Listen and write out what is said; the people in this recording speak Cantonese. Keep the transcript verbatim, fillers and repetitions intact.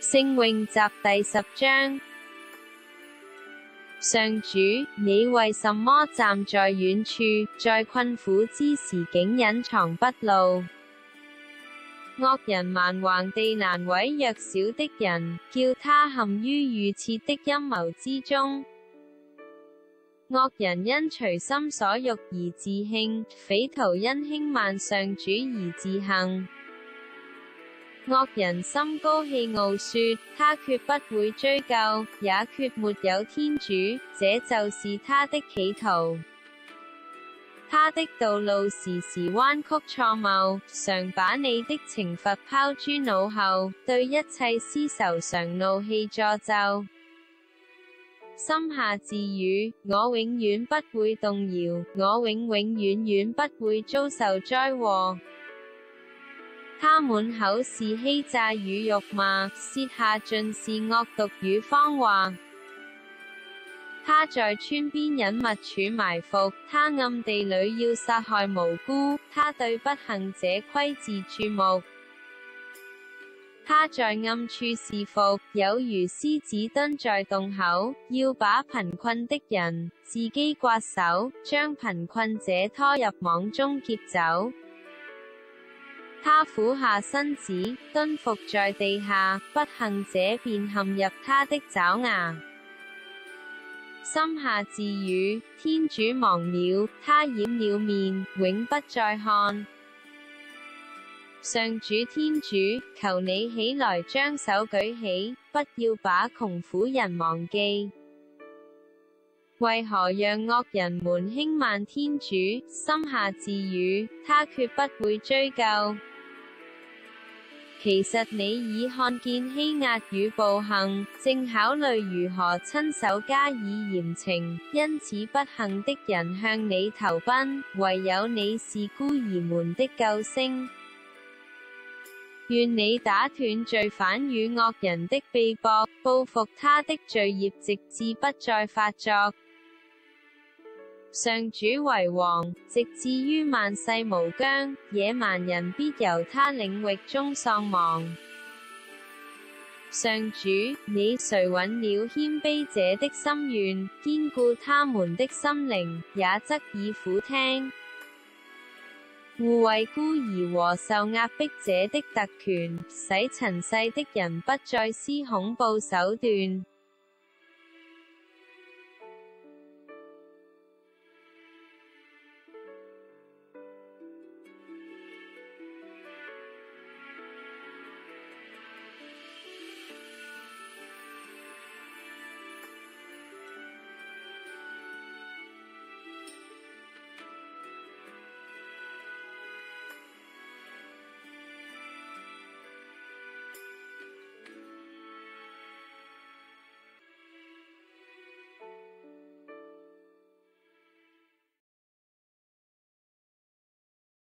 聖詠集第十章。上主，你為什麼站在遠處，在困苦之時竟隱藏不露？惡人蠻橫地難為弱小的人，叫他陷於預設的陰謀之中。惡人因隨心所欲而自興，匪徒因輕慢上主而自幸。惡人心高氣傲說，他決不會追究，也決沒有天主，這就是他的企圖。他的道路時時彎曲錯謬，常把你的懲罰拋諸腦後，對一切私仇常怒氣詛咒。心下自語，我永遠不會動搖，我永永遠遠不會遭受災禍。他滿口是欺詐與辱罵，舌下盡是惡毒與謊話。他在村邊隱密處埋伏，他暗地裏要殺害無辜，他對不幸者窺自注目。他在暗處侍伏，有如獅子蹲在洞口，要把貧困的人自己刮手，將貧困者拖入網中劫走。他俯下身子，蹲伏在地下，不幸者便陷入他的爪牙。心下自語，天主忘了，他掩了面，永不再看。上主天主，求你起來將手舉起，不要把窮苦人忘記。為何讓惡人們輕慢天主？心下自語，他決不會追究。其實你已看見欺壓與暴行，正考慮如何親手加以嚴懲，因此不幸的人向你投奔，唯有你是孤兒們的救星。願你打斷罪犯與惡人的臂膊，報復他的罪孽，直至不再發作。上主為王，直至於萬世無疆，野蠻人必由他領域中喪亡。上主，你垂允了謙卑者的心願，堅固他們的心靈，也側耳俯聽。護衛孤兒和受壓迫者的特權，使塵世的人不再施恐怖手段。